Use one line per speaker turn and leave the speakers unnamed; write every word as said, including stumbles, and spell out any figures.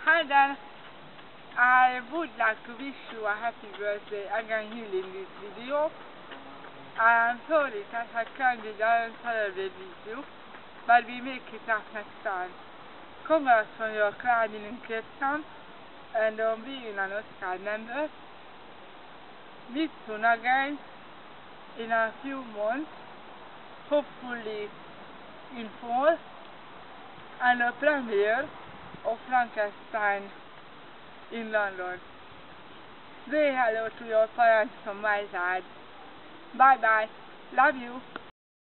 Hi Dan, I would like to wish you a happy birthday again here in this video. I am sorry that I can't be there and celebrate with you, but we make it up next time. Congrats on your climbing in Cape Town and on being an Oscar member. Meet soon again in a few months, hopefully in fall, and a premiere of Frankenstein in London. Say hello to your parents from my side. Bye bye. Love you.